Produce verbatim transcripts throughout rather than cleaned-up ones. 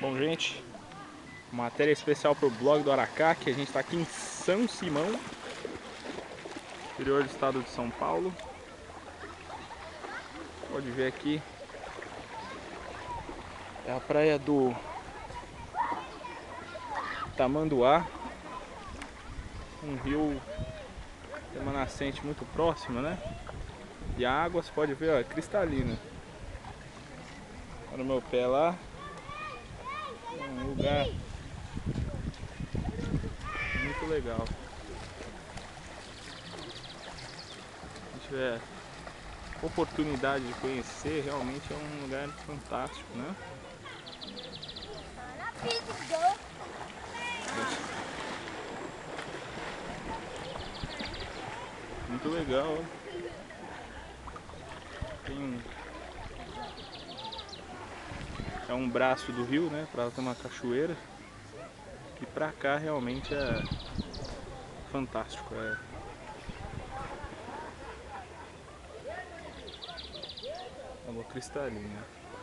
Bom, gente, matéria especial para o blog do Aracá, que a gente está aqui em São Simão, interior do estado de São Paulo. Pode ver aqui, é a praia do Tamanduá, um rio, tem uma nascente muito próxima, né? E a água, você pode ver, ó, é cristalina. Olha o meu pé lá, é um lugar muito legal. Se tiver oportunidade de conhecer, realmente é um lugar fantástico, né? Muito legal, ó. Tem um... é um braço do rio, né? Pra lá tem uma cachoeira. E pra cá realmente é fantástico. É... água cristalina.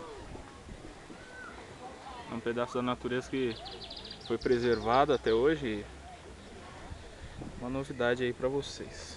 É um pedaço da natureza que foi preservado até hoje. Uma novidade aí pra vocês.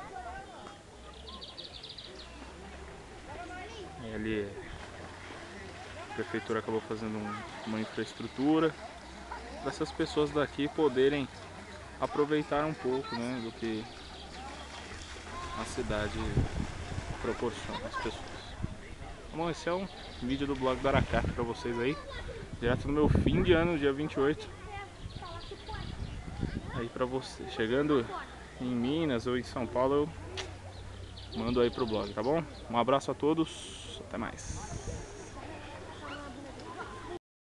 E ali a prefeitura acabou fazendo um, uma infraestrutura para essas pessoas daqui poderem aproveitar um pouco, né, do que a cidade proporciona às pessoas. Bom, esse é um vídeo do blog do Aracá para vocês aí, direto no meu fim de ano, dia vinte e oito. Aí para você, chegando em Minas ou em São Paulo, eu mando aí pro blog, tá bom? Um abraço a todos, até mais.